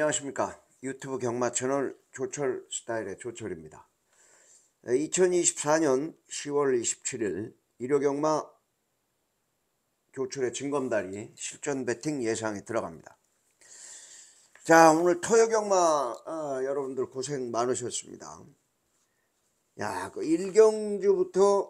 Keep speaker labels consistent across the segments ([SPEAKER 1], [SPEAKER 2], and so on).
[SPEAKER 1] 안녕하십니까. 유튜브 경마 채널 조철 스타일의 조철입니다. 2024년 10월 27일 일요경마 조철의 징검다리 실전 배팅 예상에 들어갑니다. 자, 오늘 토요경마 여러분들 고생 많으셨습니다. 야, 그 1경주부터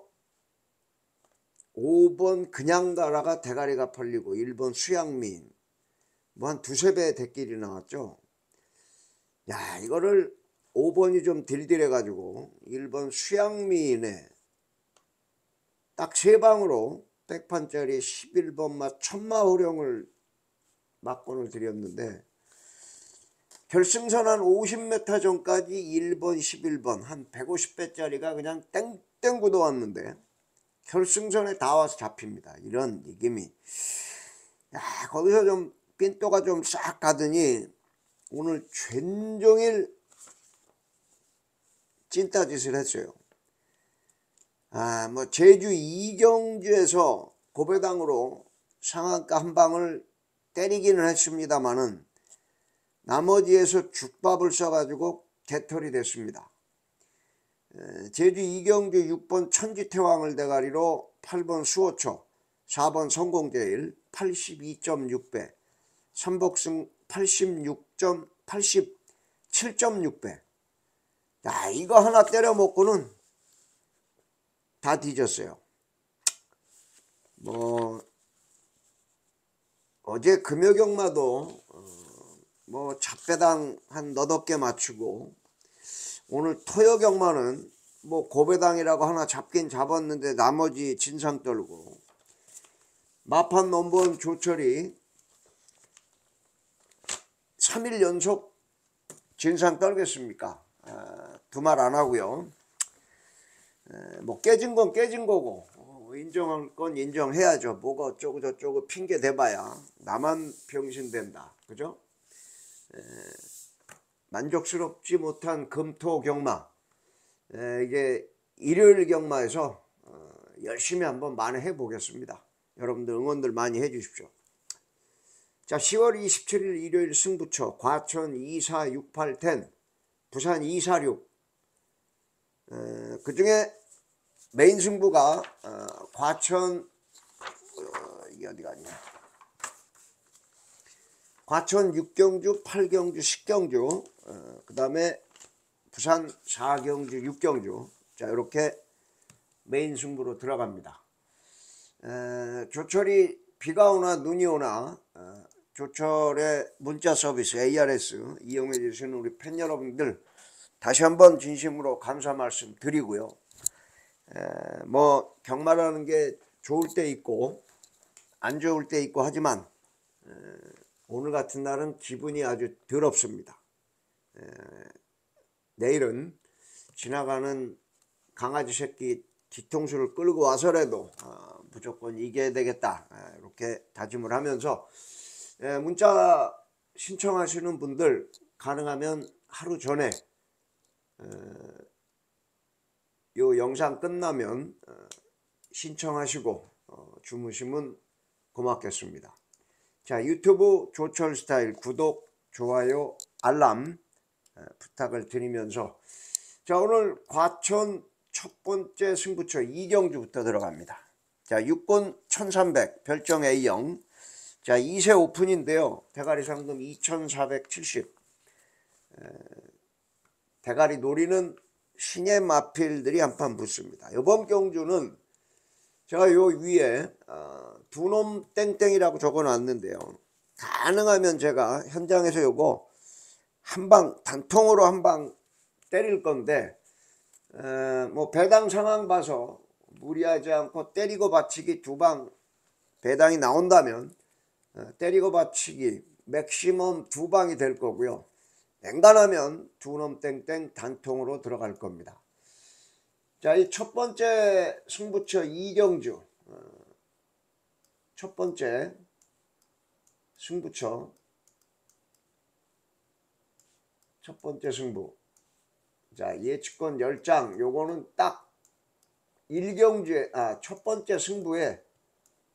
[SPEAKER 1] 5번 그냥 가라가 대가리가 팔리고 1번 수양민 뭐 한 두세 배 대길이 나왔죠. 야, 이거를 5번이 좀 딜딜해 가지고 1번 수양민에 딱 3방으로 백판짜리 11번 맛 천마호령을 막권을 드렸는데 결승선 한 50m 전까지 1번 11번 한 150배짜리가 그냥 땡땡 굳어왔는데 결승선에 다 와서 잡힙니다. 이런 느낌이. 야, 거기서 좀 삔또가 좀 싹 가더니 오늘 종일 찐따짓을 했어요. 뭐 제주 이경주에서 고배당으로 상한가 한 방을 때리기는 했습니다만은 나머지에서 죽밥을 써가지고 개털이 됐습니다. 제주 이경주 6번 천지태왕을 대가리로 8번 수호초, 4번 성공제일 82.6배, 삼복승 87.6배. 야, 이거 하나 때려 먹고는 다 뒤졌어요. 뭐 어제 금요경마도 뭐 잡배당 한 너댓 개 맞추고 오늘 토요경마는 뭐 고배당이라고 하나 잡긴 잡았는데 나머지 진상 떨고 마판 넘버원 조철이 3일 연속 진상 떨겠습니까? 두말 안 하고요. 뭐 깨진 건 깨진 거고 인정할 건 인정해야죠. 뭐가 어쩌고 저쩌고 핑계 대봐야 나만 병신 된다. 그죠? 만족스럽지 못한 금토 경마, 이게 일요일 경마에서 열심히 한번 만회해 보겠습니다. 여러분들 응원들 많이 해 주십시오. 자, 10월 27일 일요일 승부처 과천 246810, 부산 246. 그 중에 메인 승부가 과천 이게 어디 갔냐? 과천 6경주, 8경주, 10경주, 그 다음에 부산 4경주, 6경주. 자, 이렇게 메인 승부로 들어갑니다. 조철이 비가 오나 눈이 오나 조철의 문자 서비스 ARS 이용해 주시는 우리 팬 여러분들 다시 한번 진심으로 감사 말씀 드리고요. 뭐 경마라는 게 좋을 때 있고 안 좋을 때 있고 하지만 오늘 같은 날은 기분이 아주 더럽습니다. 내일은 지나가는 강아지 새끼 뒤통수를 끌고 와서라도 무조건 이겨야 되겠다, 이렇게 다짐을 하면서 문자 신청하시는 분들 가능하면 하루 전에 요 영상 끝나면 신청하시고 주무시면 고맙겠습니다. 자, 유튜브 조철 스타일 구독, 좋아요, 알람 부탁을 드리면서 자, 오늘 과천 첫 번째 승부처 이경주부터 들어갑니다. 자, 6권 1300 별정 A형. 자, 2세 오픈인데요. 대가리 상금 2470. 대가리 노리는 신의 마필들이 한판 붙습니다. 이번 경주는 제가 요 위에 두놈 땡땡이라고 적어 놨는데요. 가능하면 제가 현장에서 요거 한방 단통으로 한 방 때릴 건데 뭐 배당 상황 봐서 무리하지 않고 때리고 받치기 2방 배당이 나온다면 때리고 받치기 맥시멈 2방이 될 거고요. 앵간하면 두놈 땡땡 단통으로 들어갈 겁니다. 자, 이 첫 번째 승부처 이경주, 첫 번째 승부처 첫 번째 승부. 자, 예측권 10장. 요거는 딱 1경주에 첫 번째 승부에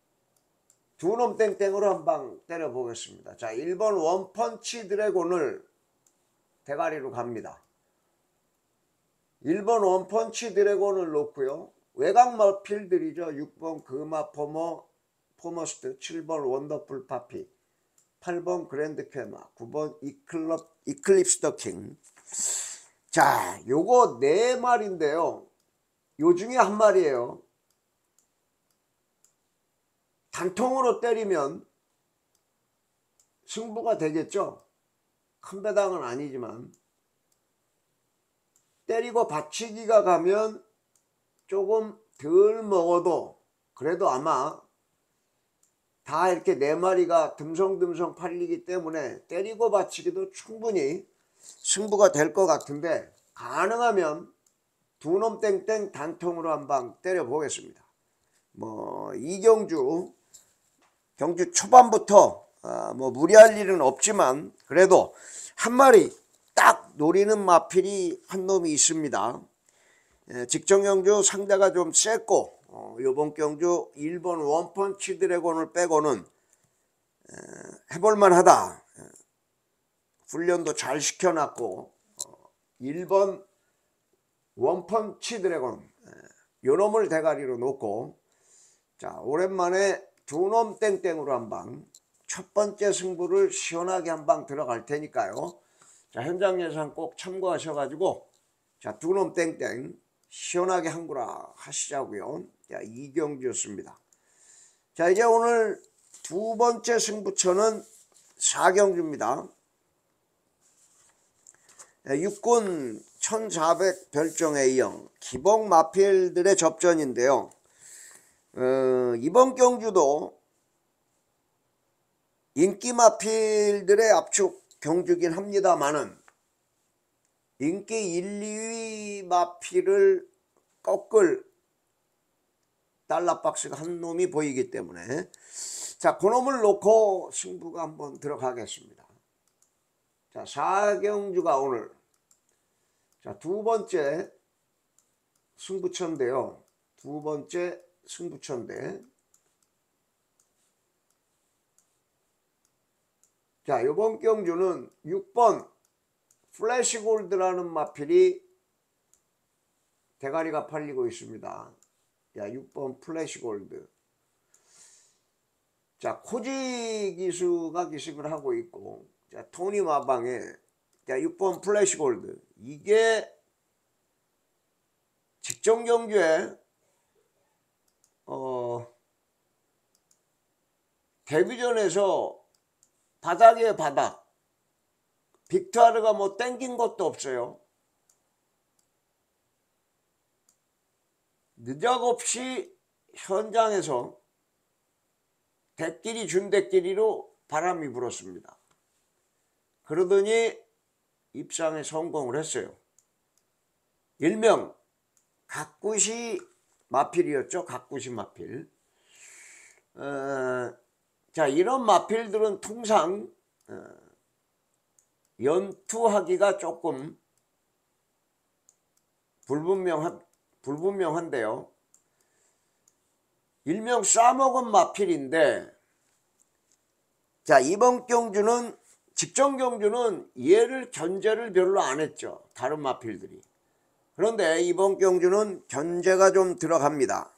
[SPEAKER 1] 두놈 땡땡으로 한 방 때려 보겠습니다. 자, 1번 원펀치 드래곤을 대가리로 갑니다. 1번 원펀치 드래곤을 놓고요. 외곽 마필들이죠. 6번 금화 포머스트, 7번 원더풀 파피, 8번 그랜드 퀘마, 9번 이클립스 더 킹. 자, 요거 4마리인데요. 요 중에 한 마리예요. 단통으로 때리면 승부가 되겠죠. 큰 배당은 아니지만 때리고 받치기가 가면 조금 덜 먹어도 그래도 아마 다 이렇게 4마리가 듬성듬성 팔리기 때문에 때리고 받치기도 충분히 승부가 될 것 같은데, 가능하면 두 놈 땡땡 단통으로 한방 때려 보겠습니다. 뭐 이경주 경주 초반부터 뭐 무리할 일은 없지만 그래도 한 마리 딱 노리는 마필이 한 놈이 있습니다. 직전 경주 상대가 좀 셌고 이번 경주 1번 원펀치 드래곤을 빼고는 해볼만 하다. 훈련도 잘 시켜놨고 1번 원펀치 드래곤 요 놈을 대가리로 놓고, 자, 오랜만에 두 놈 땡땡으로 한방 첫 번째 승부를 시원하게 한방 들어갈 테니까요. 자, 현장 예상 꼭 참고하셔가지고 자, 두 놈 땡땡 시원하게 한구라 하시자고요. 자, 이경주였습니다. 자, 이제 오늘 두 번째 승부처는 4경주입니다. 육군 1400 별정 A형 기복 마필들의 접전인데요. 이번 경주도 인기 마필들의 압축 경주긴 합니다만은 인기 1, 2위 마필을 꺾을 달러박스가 한 놈이 보이기 때문에 자, 그놈을 놓고 승부가 한번 들어가겠습니다. 자, 4경주가 오늘 자, 두 번째 승부처인데요. 두 번째 승부처인데, 자, 이번 경주는 6번 플래시 골드라는 마필이 대가리가 팔리고 있습니다. 자, 6번 플래시 골드. 자, 코지 기수가 기식을 하고 있고, 자, 토니 마방에 자, 6번 플래시 골드. 이게 직전 경주에 데뷔전에서 바닥에 바닥, 빅투아르가 뭐 땡긴 것도 없어요. 느닷없이 현장에서 대끼리 준 대끼리로 바람이 불었습니다. 그러더니 입상에 성공을 했어요. 일명 각구시 마필이었죠. 각구시 마필. 자, 이런 마필들은 통상 연투하기가 조금 불분명한데요. 일명 싸먹은 마필인데, 자, 이번 경주는 직전 경주는 얘를 견제를 별로 안 했죠. 다른 마필들이. 그런데 이번 경주는 견제가 좀 들어갑니다.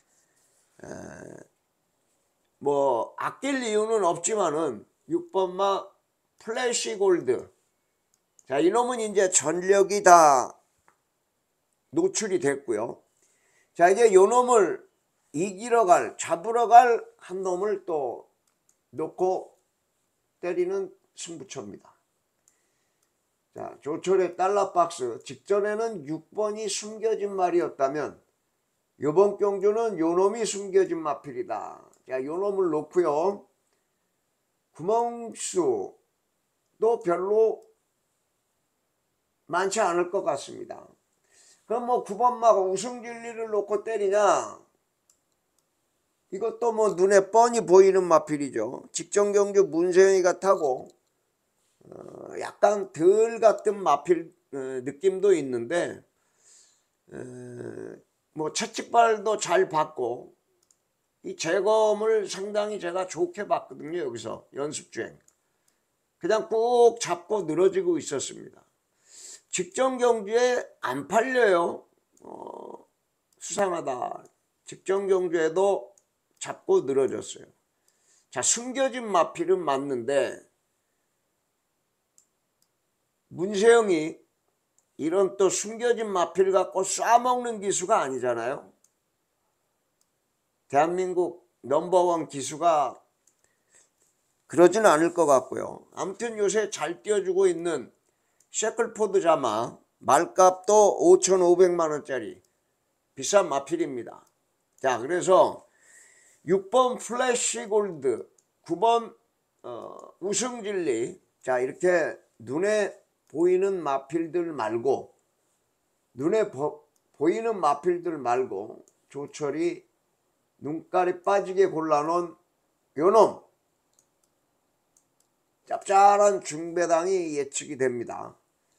[SPEAKER 1] 뭐 아낄 이유는 없지만은 6번 마 플래시 골드. 자, 이놈은 이제 전력이 다 노출이 됐고요. 자, 이제 요놈을 이기러 갈, 잡으러 갈 한 놈을 또 놓고 때리는 승부처입니다. 자, 조철의 달러박스. 직전에는 6번이 숨겨진 말이었다면 요번 경주는 요놈이 숨겨진 마필이다. 자, 요놈을 놓고요. 구멍수도 별로 많지 않을 것 같습니다. 그럼 뭐 9번마가 우승진리를 놓고 때리냐? 이것도 뭐 눈에 뻔히 보이는 마필이죠. 직전 경주 문세영이가 타고 약간 덜 같은 마필 느낌도 있는데, 뭐 채찍발도 잘 받고 이 재검을 상당히 제가 좋게 봤거든요. 여기서 연습주행 그냥 꾹 잡고 늘어지고 있었습니다. 직전 경주에 안 팔려요. 수상하다. 직전 경주에도 잡고 늘어졌어요. 자, 숨겨진 마필은 맞는데 문세영이 이런 또 숨겨진 마필 갖고 쏴먹는 기수가 아니잖아요. 대한민국 넘버원 기수가 그러진 않을 것 같고요. 아무튼 요새 잘 뛰어주고 있는 셰클포드 자마, 말값도 5,500만원짜리 비싼 마필입니다. 자, 그래서 6번 플래시 골드, 9번 우승진리. 자, 이렇게 눈에 보이는 마필들 말고, 눈에 보이는 마필들 말고 조철이 눈깔이 빠지게 골라놓은 요놈 짭짤한 중배당이 예측이 됩니다.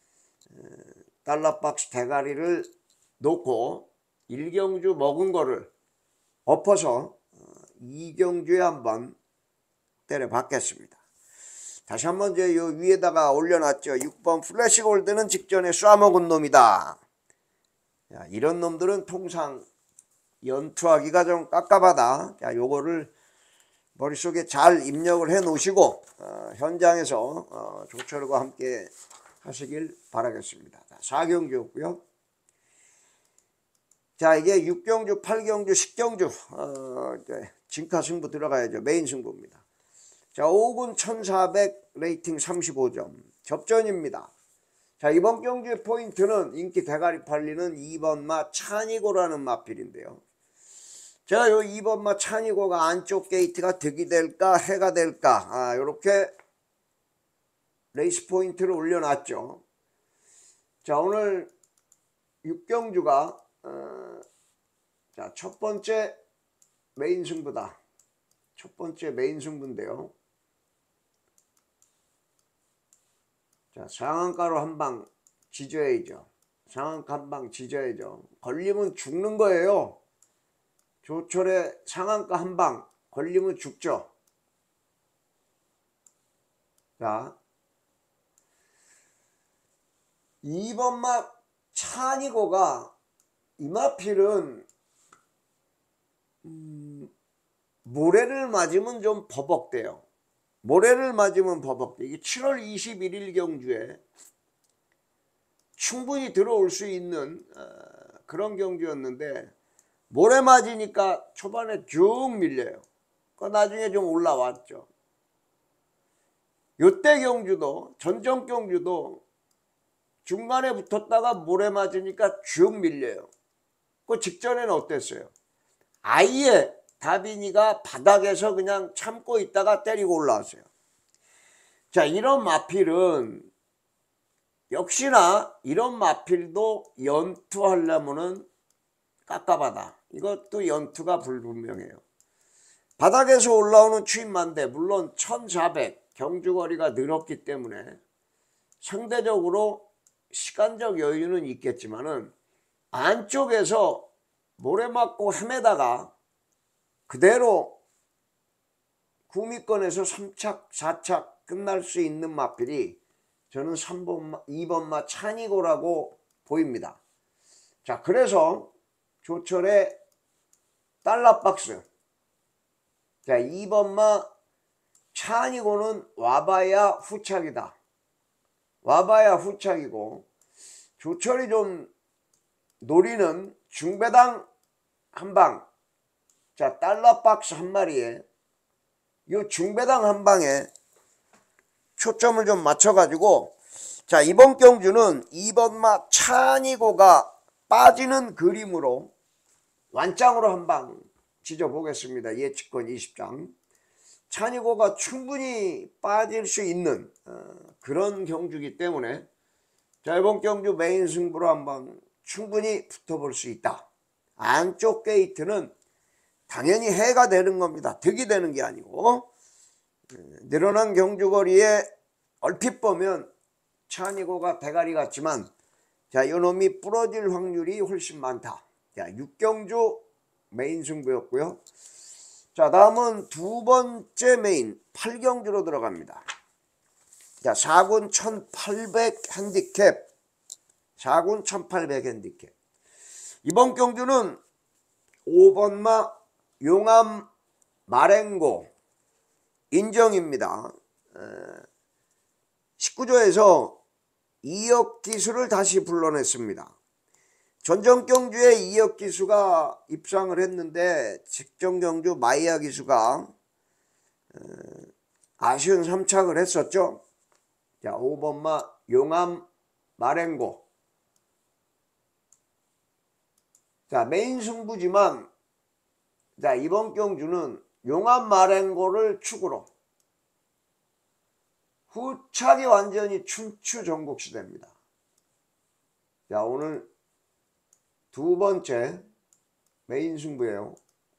[SPEAKER 1] 달러박스 대가리를 놓고 1경주 먹은 거를 엎어서 2경주에 한번 때려 받겠습니다. 다시 한번 이제 요 위에다가 올려놨죠. 6번 플래시 골드는 직전에 쏴먹은 놈이다. 자, 이런 놈들은 통상 연투하기가 좀 깝깝하다. 자, 요거를 머릿속에 잘 입력을 해 놓으시고 현장에서 조철과 함께 하시길 바라겠습니다. 4경주였고요. 자, 이게 6경주, 8경주, 10경주 진카 승부 들어가야죠. 메인 승부입니다. 자, 5군 1400 레이팅 35점 접전입니다. 자, 이번 경주의 포인트는 인기 대가리 팔리는 2번마 찬이고라는 마필인데요. 자, 요 2번마 찬이고가 안쪽 게이트가 득이 될까 해가 될까, 요렇게 레이스 포인트를 올려놨죠. 자, 오늘 6경주가 자, 첫 번째 메인 승부다. 첫 번째 메인 승부인데요. 자, 상한가로 한 방 지져야죠. 상한가 한 방 지져야죠. 걸리면 죽는 거예요. 조철의 상한가 한 방 걸리면 죽죠. 자, 2번마 찬이고가 이 마필은 모래를 맞으면 좀 버벅대요. 모래를 맞으면 버벅대. 이게 7월 21일 경주에 충분히 들어올 수 있는 그런 경주였는데 모래 맞으니까 초반에 쭉 밀려요. 나중에 좀 올라왔죠. 요때 경주도, 전정 경주도 중간에 붙었다가 모래 맞으니까 쭉 밀려요. 그 직전에는 어땠어요? 아예 다빈이가 바닥에서 그냥 참고 있다가 때리고 올라왔어요. 자, 이런 마필은 역시나 이런 마필도 연투하려면은 깝깝하다. 이것도 연투가 불분명해요. 바닥에서 올라오는 추임만데 물론 1400 경주거리가 늘었기 때문에 상대적으로 시간적 여유는 있겠지만은 안쪽에서 모래 맞고 헤매다가 그대로 구미권에서 3착, 4착 끝날 수 있는 마필이 저는 2번마 찬이고라고 보입니다. 자, 그래서 조철의 달러박스. 자, 2번마 찬이고는 와봐야 후착이다. 와봐야 후착이고, 조철이 좀 노리는 중배당 한 방. 자, 달러박스 한 마리에 이 중배당 한 방에 초점을 좀 맞춰가지고, 자, 이번 경주는 2번마 찬이고가 빠지는 그림으로 완장으로 한 방 지져보겠습니다. 예측권 20장. 찬이고가 충분히 빠질 수 있는 그런 경주이기 때문에 자, 이번 경주 메인 승부로 한번 충분히 붙어볼 수 있다. 안쪽 게이트는 당연히 해가 되는 겁니다. 득이 되는 게 아니고 늘어난 경주거리에 얼핏 보면 찬이고가 대가리 같지만 자, 이놈이 부러질 확률이 훨씬 많다. 자, 6경주 메인 승부였고요. 자, 다음은 두 번째 메인 8경주로 들어갑니다. 자, 4군 1800 핸디캡 4군 1800 핸디캡. 이번 경주는 5번마 용암 마랭고 인정입니다. 19조에서 2억 기수를 다시 불러냈습니다. 전전 경주에 2억 기수가 입상을 했는데 직전 경주 마이야 기수가 아쉬운 3착을 했었죠. 자, 5번마 용암 마랭고. 자, 메인 승부지만 자, 이번 경주는 용암 마랭고를 축으로 후착이 완전히 춘추 전국시대입니다. 자, 오늘 두 번째 메인 승부예요.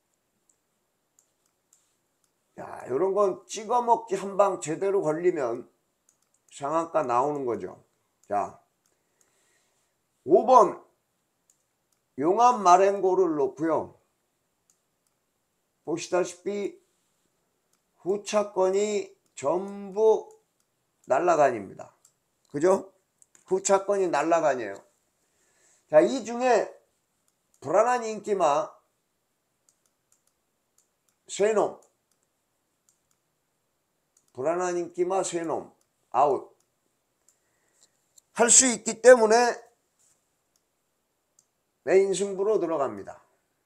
[SPEAKER 1] 자, 요런 건 찍어 먹기 한 방 제대로 걸리면 상한가 나오는 거죠. 자, 5번 용암 마랭고를 놓고요. 보시다시피 후차권이 전부 날라다닙니다. 그죠? 후차권이 날라다녀요. 자, 이 중에 불안한 인기마 세 놈, 불안한 인기마 세 놈 아웃 할 수 있기 때문에 메인 승부로 들어갑니다.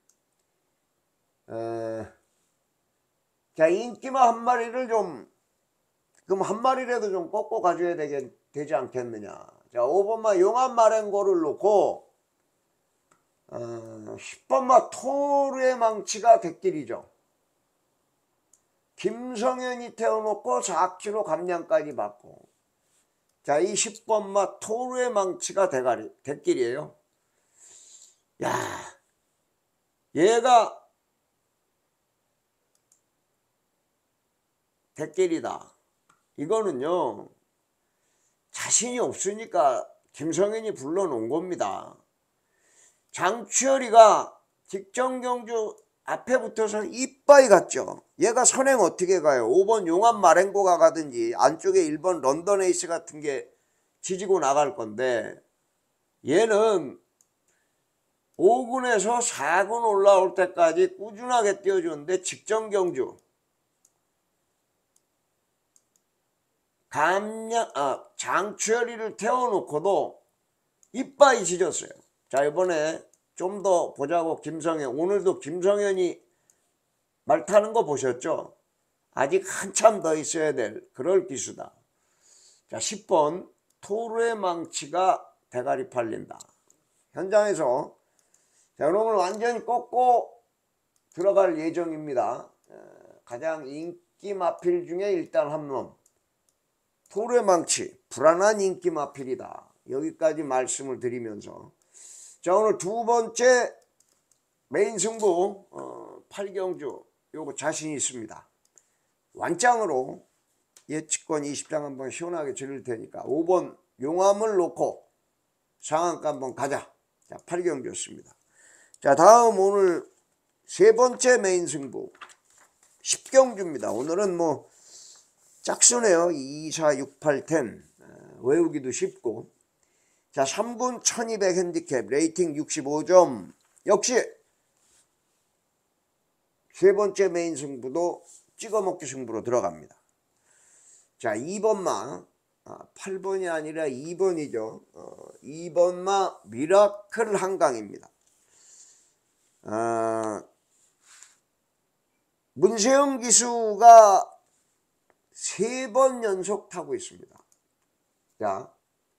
[SPEAKER 1] 자, 인기마 한 마리를 좀, 그럼 한 마리라도 좀 꺾고 가줘야 되지 않겠느냐. 자, 5번마 용암 마랭고를 놓고 10번마 토르의 망치가 대길이죠. 김성현이 태워놓고 4kg 감량까지 받고. 자, 이 10번마 토르의 망치가 대길이에요. 야, 얘가 대길이다. 이거는요, 자신이 없으니까 김성현이 불러놓은 겁니다. 장추열이가 직전 경주 앞에 붙어서 이빠이 갔죠. 얘가 선행 어떻게 가요? 5번 용암 마랭고가 가든지 안쪽에 1번 런던 에이스 같은 게 지지고 나갈 건데, 얘는 5군에서 4군 올라올 때까지 꾸준하게 뛰어주는데 직전 경주 장추열이를 태워놓고도 이빠이 지졌어요. 자, 이번에 좀 더 보자고 김성현. 오늘도 김성현이 말 타는 거 보셨죠? 아직 한참 더 있어야 될 그럴 기수다. 자, 10번 토르의 망치가 대가리 팔린다. 현장에서 자, 여러분 완전히 꺾고 들어갈 예정입니다. 가장 인기 마필 중에 일단 한 놈. 토르의 망치, 불안한 인기 마필이다. 여기까지 말씀을 드리면서 자, 오늘 두 번째 메인 승부 8경주 요거 자신 있습니다. 완장으로 예측권 20장 한번 시원하게 지를 테니까 5번 용암을 놓고 상한가 한번 가자. 자, 8경주였습니다. 자, 다음 오늘 세 번째 메인 승부 10경주입니다. 오늘은 뭐 짝수네요. 2, 4, 6, 8, 10 외우기도 쉽고. 자, 3군 1200 핸디캡 레이팅 65점. 역시 세 번째 메인 승부도 찍어먹기 승부로 들어갑니다. 자, 2번마 8번이 아니라 2번이죠. 2번마 미라클 한강입니다. 문세영 기수가 3번 연속 타고 있습니다. 자,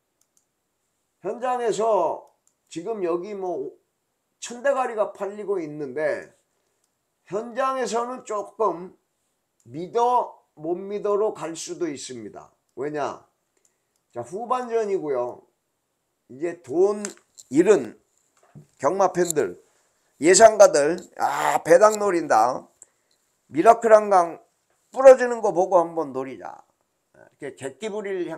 [SPEAKER 1] 현장에서 지금 여기 뭐 1000대가리가 팔리고 있는데 현장에서는 조금 믿어 못 믿어로 갈 수도 있습니다. 왜냐? 자, 후반전이고요. 이제 돈 잃은 경마 팬들, 예상가들, 배당 노린다. 미라클 한강 부러지는 거 보고 한번 노리자. 이렇게 객기 부릴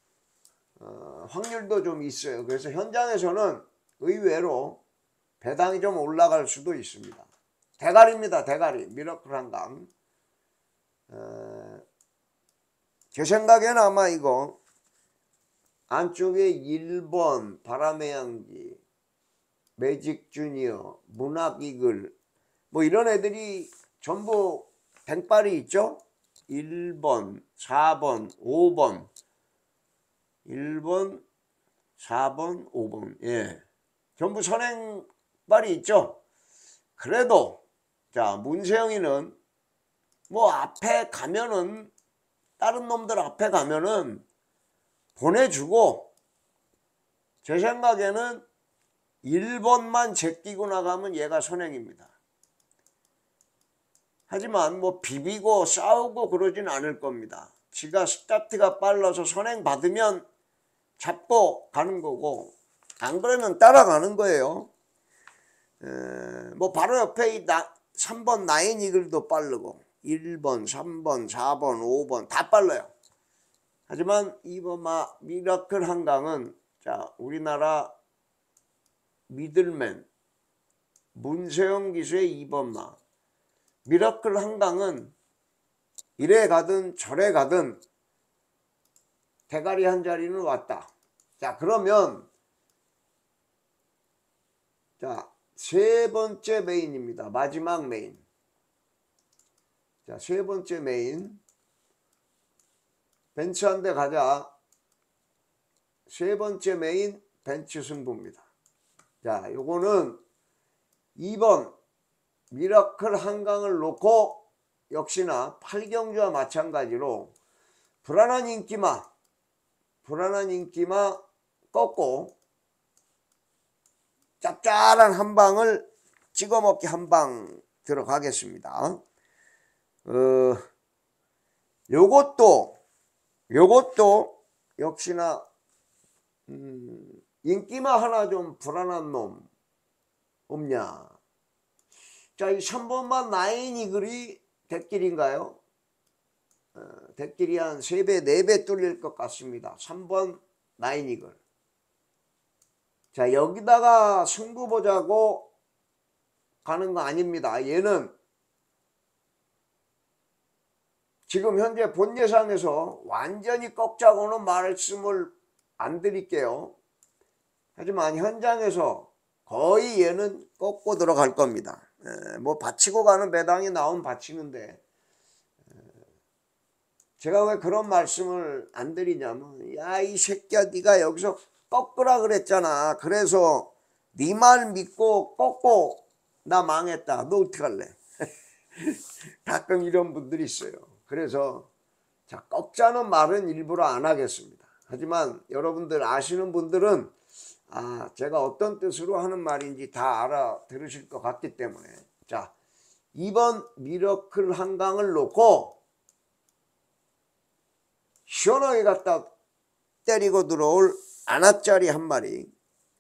[SPEAKER 1] 확률도 좀 있어요. 그래서 현장에서는 의외로 배당이 좀 올라갈 수도 있습니다. 대가리입니다. 대가리. 미라클 한강. 제 생각에는 아마 이거 안쪽에 1번 바람의 향기, 매직 주니어, 문학 이글 뭐 이런 애들이 전부 뱅빨이 있죠. 1번, 4번, 5번 1번, 4번, 5번 예, 전부 선행빨이 있죠. 그래도 자 문세영이는 뭐 앞에 가면은 다른 놈들 앞에 가면은 보내주고 제 생각에는 1번만 제끼고 나가면 얘가 선행입니다. 하지만 뭐 비비고 싸우고 그러진 않을 겁니다. 지가 스타트가 빨라서 선행 받으면 잡고 가는 거고 안 그러면 따라가는 거예요. 뭐 바로 옆에 이 3번 나인 이글도 빠르고 1번, 3번, 4번, 5번 다 빨라요. 하지만 2번 미라클 한강은 자 우리나라 미들맨 문세영 기수의 2번마 미라클 한강은 이래 가든 저래 가든 대가리 한 자리는 왔다. 자 그러면 자 세 번째 메인입니다. 마지막 메인. 자 세 번째 메인 벤츠 한 대 가자. 세 번째 메인 벤츠 승부입니다. 자 요거는 2번 미라클 한강을 놓고 역시나 8경주와 마찬가지로 불안한 인기마 꺾고 짭짤한 한 방을 찍어먹기 한 방 들어가겠습니다. 요것도 역시나 인기마 하나 좀 불안한 놈 없냐. 자, 이 3번만 나인 이글이 대길인가요? 대길이 한 3배 4배 뚫릴 것 같습니다. 3번 나인 이글. 자 여기다가 승부 보자고 가는 거 아닙니다. 얘는 지금 현재 본 예상에서 완전히 꺾자고는 말씀을 안 드릴게요. 하지만 현장에서 거의 얘는 꺾고 들어갈 겁니다. 뭐 받치고 가는 배당이 나오면 받치는데 제가 왜 그런 말씀을 안 드리냐면 야 이 새끼야 네가 여기서 꺾으라 그랬잖아. 그래서 네 말 믿고 꺾고 나 망했다. 너 어떡할래? 가끔 이런 분들이 있어요. 그래서 자 꺾자는 말은 일부러 안 하겠습니다. 하지만 여러분들 아시는 분들은 아 제가 어떤 뜻으로 하는 말인지 다 알아들으실 것 같기 때문에 자 2번 미러클 한강을 놓고 시원하게 갖다 때리고 들어올 아나짜리 한 마리.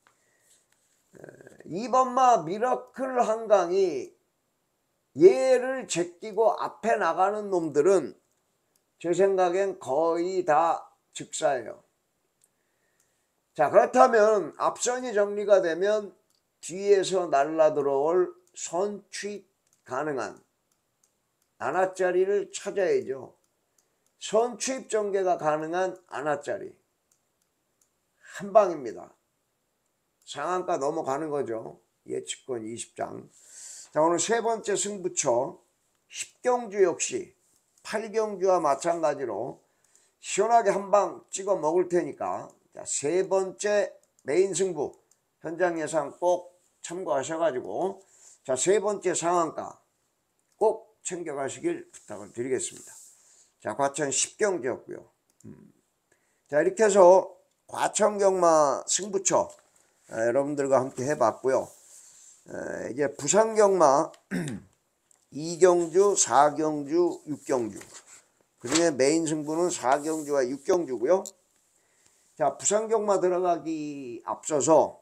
[SPEAKER 1] 2번마 미러클 한강이 얘를 제끼고 앞에 나가는 놈들은 제 생각엔 거의 다 즉사예요. 자 그렇다면 앞선이 정리가 되면 뒤에서 날라 들어올 선취 가능한 아나짜리를 찾아야죠. 선취입 전개가 가능한 아나짜리 한 방입니다. 상한가 넘어가는 거죠. 예측권 20장. 자 오늘 세 번째 승부처 10경주 역시 8경주와 마찬가지로 시원하게 한 방 찍어 먹을 테니까 자, 세 번째 메인 승부 현장 예상 꼭 참고하셔가지고 자 세 번째 상한가 꼭 챙겨가시길 부탁을 드리겠습니다. 자 과천 10경주였고요. 자 이렇게 해서 과천경마 승부처 여러분들과 함께 해봤고요. 이제 부산경마 2경주, 4경주, 6경주 그중에 메인 승부는 4경주와 6경주고요. 자 부산경마 들어가기 앞서서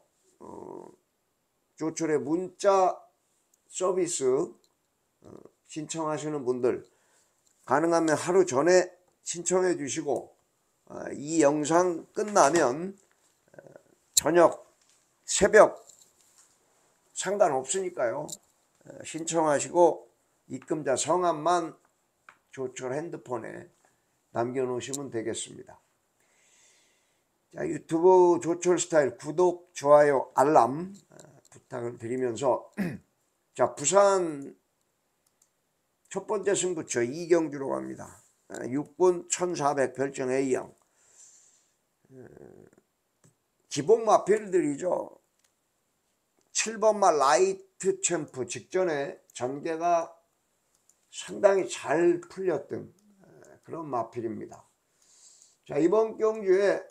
[SPEAKER 1] 조철의 문자 서비스 신청하시는 분들 가능하면 하루 전에 신청해 주시고 이 영상 끝나면 저녁 새벽 상관없으니까요. 신청하시고 입금자 성함만 조철 핸드폰에 남겨놓으시면 되겠습니다. 자, 유튜브 조철 스타일 구독, 좋아요, 알람 부탁을 드리면서 자, 부산 첫 번째 승부처 이경주로 갑니다. 6분 1400 별정 A형. 기본 마필들이죠. 7번마 라이트 챔프 직전에 전개가 상당히 잘 풀렸던 그런 마필입니다. 자, 이번 경주에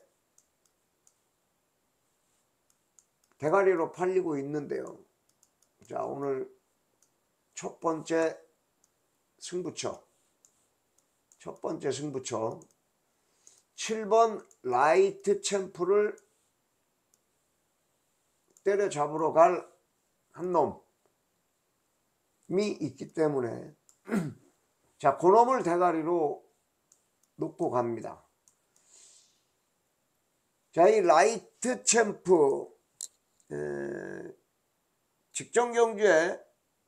[SPEAKER 1] 대가리로 팔리고 있는데요. 자, 오늘 첫 번째 승부처 7번 라이트 챔프를 때려잡으러 갈 한 놈이 있기 때문에 자, 그놈을 대가리로 놓고 갑니다. 자, 이 라이트 챔프 직전 경주에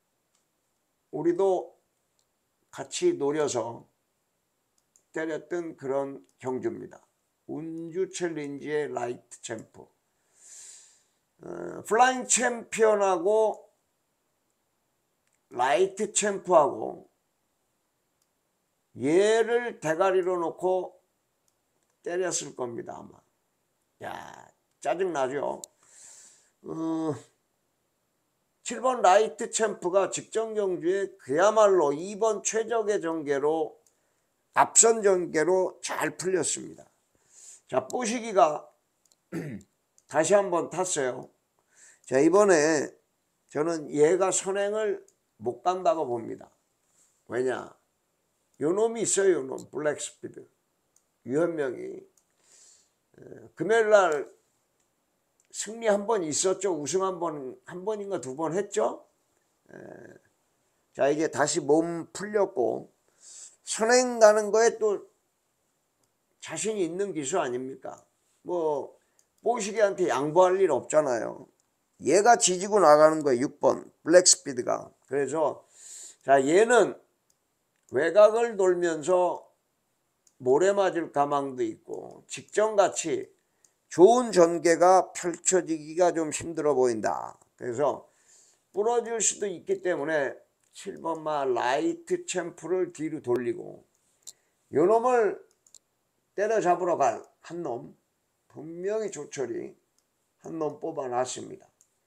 [SPEAKER 1] 우리도 같이 노려서 때렸던 그런 경주입니다. 운주 챌린지의 라이트 챔프. 플라잉 챔피언하고 라이트 챔프하고 얘를 대가리로 놓고 때렸을 겁니다, 아마. 야, 짜증나죠? 7번 라이트 챔프가 직전 경주에 그야말로 2번 최적의 전개로 앞선 전개로 잘 풀렸습니다. 자, 뽀시기가 다시 한번 탔어요. 자, 이번에 저는 얘가 선행을 못 간다고 봅니다. 왜냐? 요 놈이 있어요, 요 놈. 블랙스피드. 유현명이. 금요일날 승리 한 번 있었죠. 우승 한 번인가 두 번 했죠. 자, 이제 다시 몸 풀렸고 선행 가는 거에 또 자신이 있는 기수 아닙니까? 뭐 뽀시기한테 양보할 일 없잖아요. 얘가 지지고 나가는 거예요. 6번 블랙스피드가. 그래서 자, 얘는 외곽을 돌면서 모래 맞을 가망도 있고 직전같이 좋은 전개가 펼쳐지기가 좀 힘들어 보인다. 그래서 부러질 수도 있기 때문에 7번마 라이트 챔프를 뒤로 돌리고 요 놈을 때려잡으러 갈 한 놈, 분명히 조철이 한 놈 뽑아놨습니다.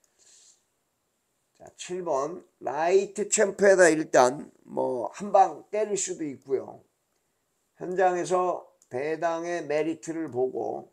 [SPEAKER 1] 자, 7번 라이트 챔프에다 일단 뭐 한 방 때릴 수도 있고요. 현장에서 배당의 메리트를 보고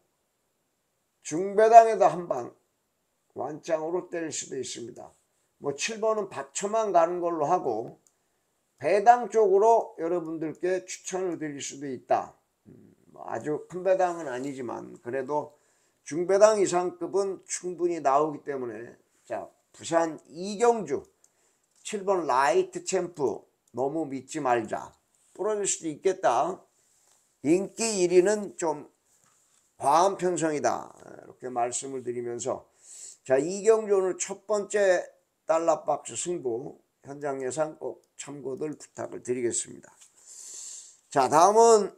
[SPEAKER 1] 중배당에다 한 방 완짱으로 때릴 수도 있습니다. 뭐 7번은 박쳐만 가는 걸로 하고 배당 쪽으로 여러분들께 추천을 드릴 수도 있다. 아주 큰 배당은 아니지만 그래도 중배당 이상급은 충분히 나오기 때문에 자, 부산 이경주 7번 라이트 챔프 너무 믿지 말자. 부러질 수도 있겠다. 인기 1위는 좀 과한 편성이다. 이렇게 말씀을 드리면서 자, 이경주 오늘 첫 번째 달러박스 승부 현장 예상 꼭 참고들 부탁을 드리겠습니다. 자, 다음은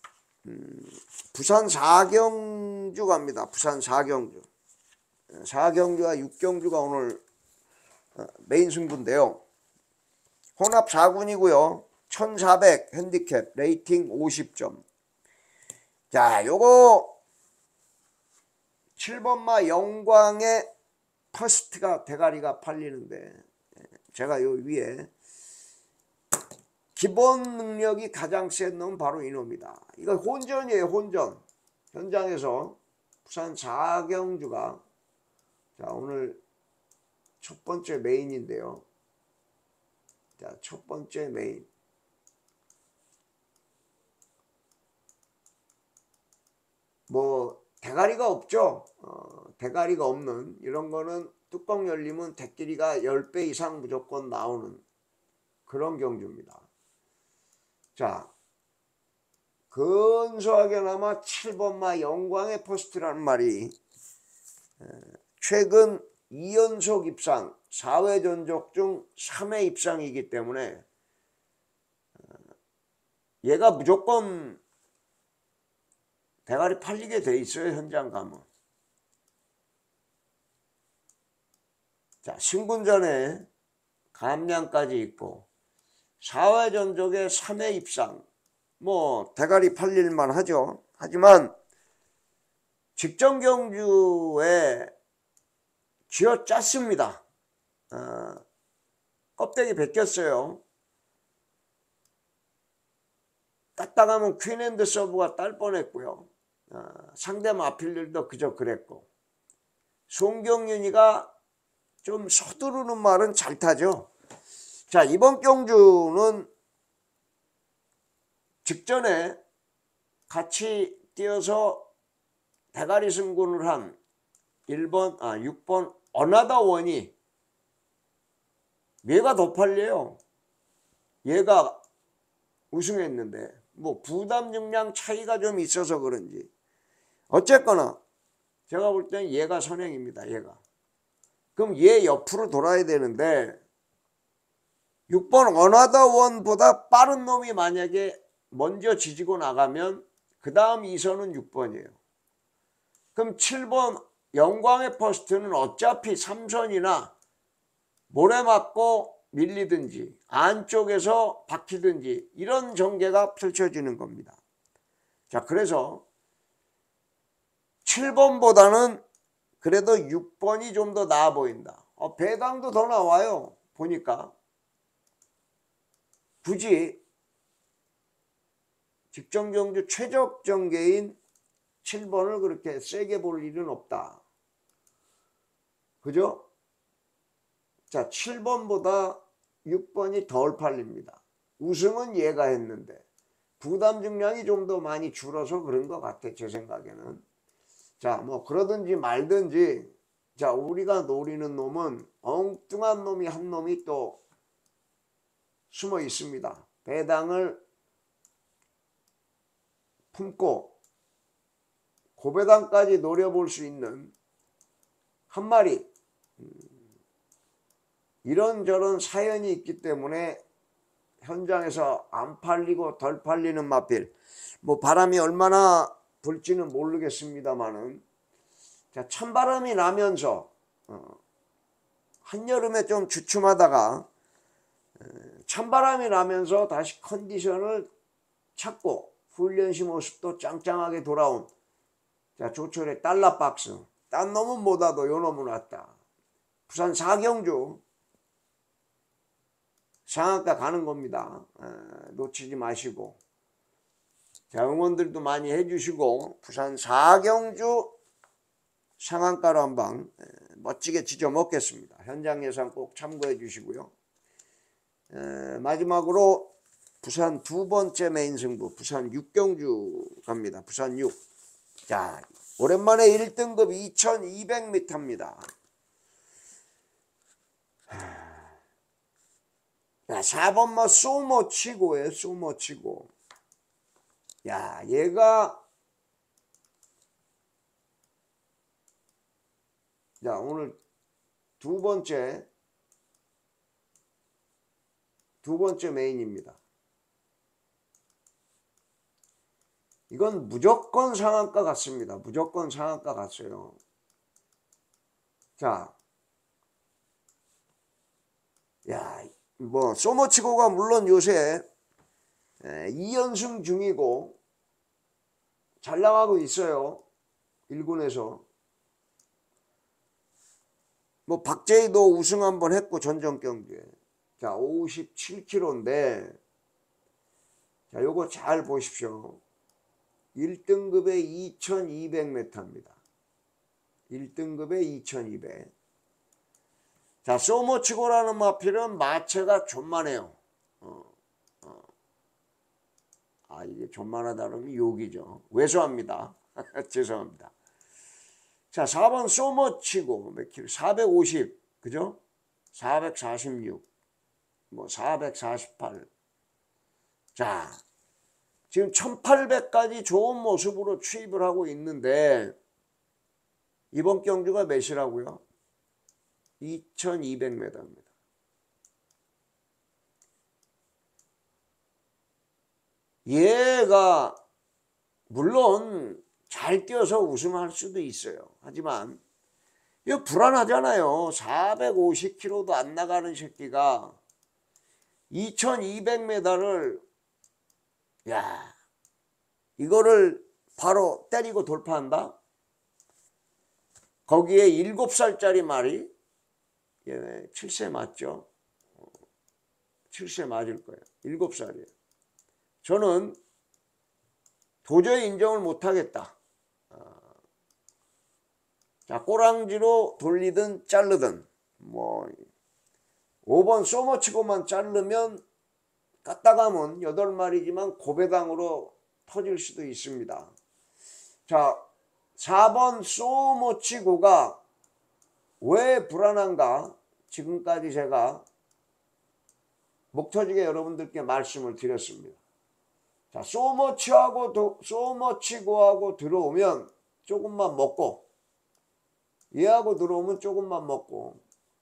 [SPEAKER 1] 부산 4경주 갑니다. 부산 4경주. 4경주와 6경주가 오늘 메인 승부인데요. 혼합 4군이고요. 1400 핸디캡 레이팅 50점. 자, 요거 7번마 영광의 퍼스트가 대가리가 팔리는데 제가 요 위에 기본 능력이 가장 센 놈은 바로 이놈이다. 이거 혼전이에요, 혼전. 현장에서 부산 4경주가 자, 오늘 첫 번째 메인인데요. 자, 첫 번째 메인. 뭐 대가리가 없죠. 대가리가 없는 이런 거는 뚜껑 열리면 대끼리가 10배 이상 무조건 나오는 그런 경주입니다. 자, 근소하게나마 7번마 영광의 포스트라는 말이 최근 2연속 입상 4회 전적 중 3회 입상이기 때문에 얘가 무조건 대가리 팔리게 돼 있어요. 현장 가면. 자, 신군전에 감량까지 있고 사회 전적의 3회 입상, 뭐 대가리 팔릴만 하죠. 하지만 직전 경주에 쥐어짰습니다. 껍데기 벗겼어요. 까딱하면 퀸앤드 서브가 딸 뻔했고요. 상대 마필들도 그저 그랬고, 송경윤이가 좀 서두르는 말은 잘 타죠. 자, 이번 경주는 직전에 같이 뛰어서 대가리 승군을 한 6번 어나더 원이 얘가 더 팔려요. 얘가 우승했는데 뭐 부담 중량 차이가 좀 있어서 그런지 어쨌거나 제가 볼 땐 얘가 선행입니다. 얘가. 그럼 얘 옆으로 돌아야 되는데 6번 어나더 원보다 빠른 놈이 만약에 먼저 지지고 나가면 그 다음 2선은 6번이에요. 그럼 7번 영광의 퍼스트는 어차피 3선이나 모래 맞고 밀리든지 안쪽에서 박히든지 이런 전개가 펼쳐지는 겁니다. 자, 그래서 7번보다는 그래도 6번이 좀 더 나아 보인다. 배당도 더 나와요. 보니까. 굳이 직전 경주 최적 전개인 7번을 그렇게 세게 볼 일은 없다. 그죠? 자, 7번보다 6번이 덜 팔립니다. 우승은 얘가 했는데 부담 중량이 좀 더 많이 줄어서 그런 것 같아, 제 생각에는. 자, 뭐 그러든지 말든지, 자, 우리가 노리는 놈은 엉뚱한 놈이 한 놈이 또 숨어 있습니다. 배당을 품고 고배당까지 노려볼 수 있는 한 마리, 이런저런 사연이 있기 때문에 현장에서 안 팔리고 덜 팔리는 마필, 뭐 바람이 얼마나 불지는 모르겠습니다만은, 자, 찬바람이 나면서 한여름에 좀 주춤하다가 찬바람이 나면서 다시 컨디션을 찾고 훈련시 모습도 짱짱하게 돌아온, 자, 조철의 달러박스. 딴 놈은 못 와도 요 놈은 왔다. 부산 4경주 상한가 가는 겁니다. 놓치지 마시고, 자, 응원들도 많이 해주시고 부산 4경주 상한가로 한방 멋지게 지져 먹겠습니다. 현장 예상 꼭 참고해 주시고요. 마지막으로 부산 두 번째 메인 승부, 부산 6경주 갑니다. 부산 6. 자, 오랜만에 1등급 2200m입니다. 자, 4번 뭐 쏘모 치고에 쏘모 치고. 야, 얘가, 자, 오늘 두 번째 메인입니다. 이건 무조건 상한가 같습니다. 무조건 상한가 같어요. 자, 야, 뭐 소모치고가 물론 요새 2연승 중이고 잘 나가고 있어요. 1군에서. 뭐 박재희도 우승 한번 했고 전전 경기에. 자, 57kg인데, 자, 요거 잘 보십시오. 1등급에 2200m입니다. 1등급에 2200. 자, 소모치고라는 마필은 마체가 존만해요. 이게 존만하다는 욕이죠. 왜소합니다. 죄송합니다. 자, 4번 소모치고 몇 킬로? 450, 그죠? 446, 뭐 448. 자, 지금 1800까지 좋은 모습으로 추입을 하고 있는데 이번 경주가 몇이라고요? 2200m입니다. 얘가 물론 잘 뛰어서 우승할 수도 있어요. 하지만 이거 불안하잖아요. 450km도 안 나가는 새끼가 2200m를 야 이거를 바로 때리고 돌파한다? 거기에 7살짜리 말이 7세 맞죠? 7세 맞을 거예요. 7살이에요. 저는 도저히 인정을 못하겠다. 자, 꼬랑지로 돌리든 자르든 뭐 5번 쏘머치고만 자르면 까딱하면 8마리지만 고배당으로 터질 수도 있습니다. 자, 4번 쏘머치고가 왜 불안한가? 지금까지 제가 목 터지게 여러분들께 말씀을 드렸습니다. 자, 쏘머치고하고 들어오면 조금만 먹고, 얘하고 들어오면 조금만 먹고,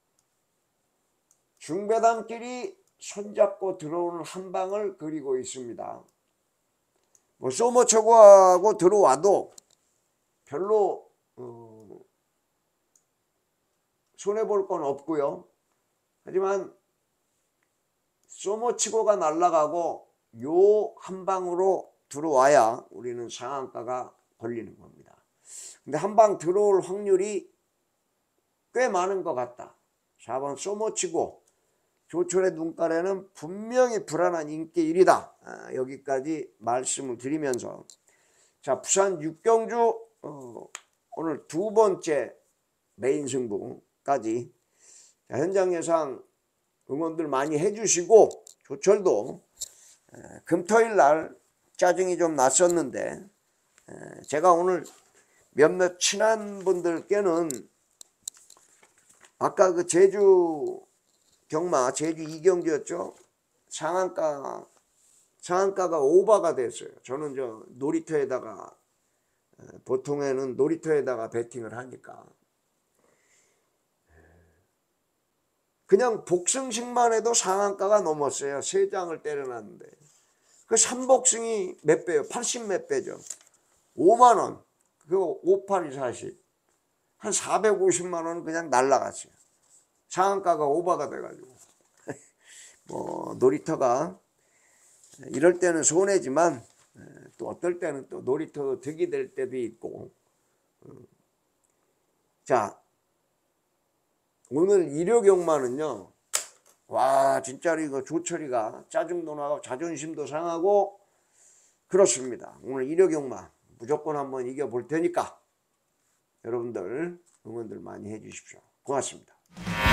[SPEAKER 1] 중배당끼리 손잡고 들어오는 한 방을 그리고 있습니다. 뭐 쏘머치고하고 들어와도 별로 손해볼 건 없고요. 하지만 쏘머치고가 날아가고 요 한 방으로 들어와야 우리는 상한가가 걸리는 겁니다. 근데 한 방 들어올 확률이 꽤 많은 것 같다. 4번 쏘머치고 조철의 눈가래는 분명히 불안한 인기 1위다. 여기까지 말씀을 드리면서 자, 부산 육경주 오늘 두 번째 메인 승부까지 현장 예상 응원들 많이 해주시고 조철도 금토일 날 짜증이 좀 났었는데 제가 오늘 몇몇 친한 분들께는 아까 그 제주 경마 제주 이경주였죠. 상한가가 오버가 됐어요. 저는 저 놀이터에다가 보통에는 놀이터에다가 베팅을 하니까 그냥 복승식만 해도 상한가가 넘었어요. 3장을 때려놨는데 그 3복승이 몇 배요? 80 몇 배죠. 5만원 그거 58이 40 한 450만원은 그냥 날라갔어요. 상한가가 오버가 돼가지고 뭐 놀이터가 이럴 때는 손해지만 또 어떨 때는 또 놀이터 득이 될 때도 있고 자 오늘 일요경마는요 와 진짜로 이거 조철이가 짜증도 나고 자존심도 상하고 그렇습니다. 오늘 일요경마 무조건 한번 이겨볼 테니까 여러분들 응원들 많이 해주십시오. 고맙습니다.